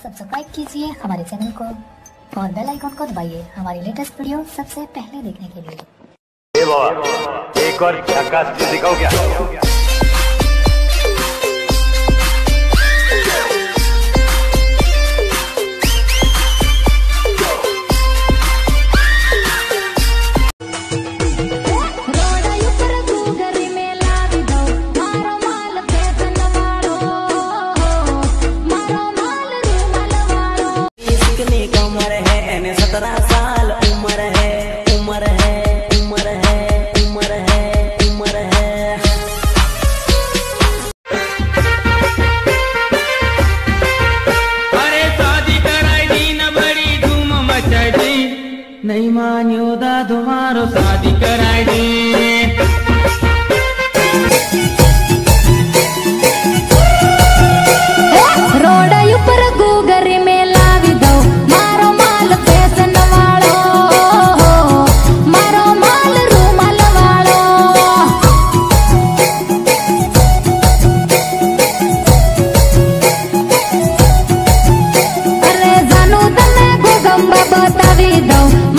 Subscribe कीजिए हमारे channel को और बेल आइकन को दबाइए हमारी लेटेस्ट वीडियो सबसे पहले देखने के लिए। एक और झकास दिखाओ क्या? उम्र है 17 साल उम्र है उम्र है उम्र है उम्र है उम्र है। अरे शादी कराई दी न बड़ी धूम मचाई दी, नहीं मान्यो दा तुम्हारो शादी कराई दी। रोड ऊपर गूगरी में लावी दो मारो माल फैशन वालो, मारो माल रूमाल वालो। अरे जानू तने गोगंबा बतावी दो